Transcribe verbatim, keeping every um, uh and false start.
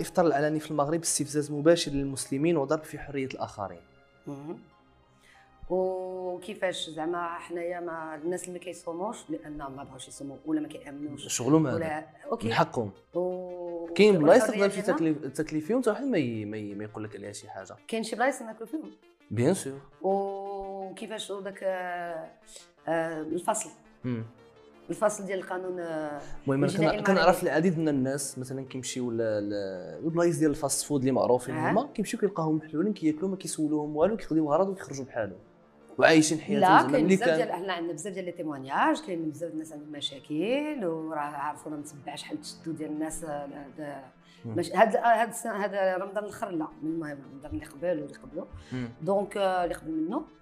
الافطار العلني في المغرب استفزاز مباشر للمسلمين وضرب في حريه الاخرين. وكيفاش زعما حنايا مع الناس اللي ما كيصوموش لانهم ما بغاوش يصوموا ولا ما كيامنوش شغلهم هذا ولا اوكي من حقهم. و... كاين بلايص تقدر في تكليف التكليف فيهم حتى واحد ما ي... ما, ي... ما يقول لك عليها شي حاجه. كاين شي بلايص ناكلوا فيهم بيان سور. وكيفاش داك الفصل امم الفصل ديال القانون. المهم انا كنعرف العديد من الناس مثلا كيمشيو للبلايص ديال الفاست فود اللي معروفين هما كيمشيو كيلقاوهم محلولين كياكلوا ما كيسولوهم والو كيخديو غرض وكيخرجوا بحالهم وعايشين حياتهم زعما ملي كان. لا كاين بزاف ديال حنا عندنا بزاف ديال لي تيمونياج كاين بزاف الناس عندهم مشاكل وراه عارفونا نتبع شحال تشدوا ديال الناس ماشي هذا هذا هذا رمضان الاخر لا المهم رمضان اللي قبل واللي قبله دونك اللي قبل منه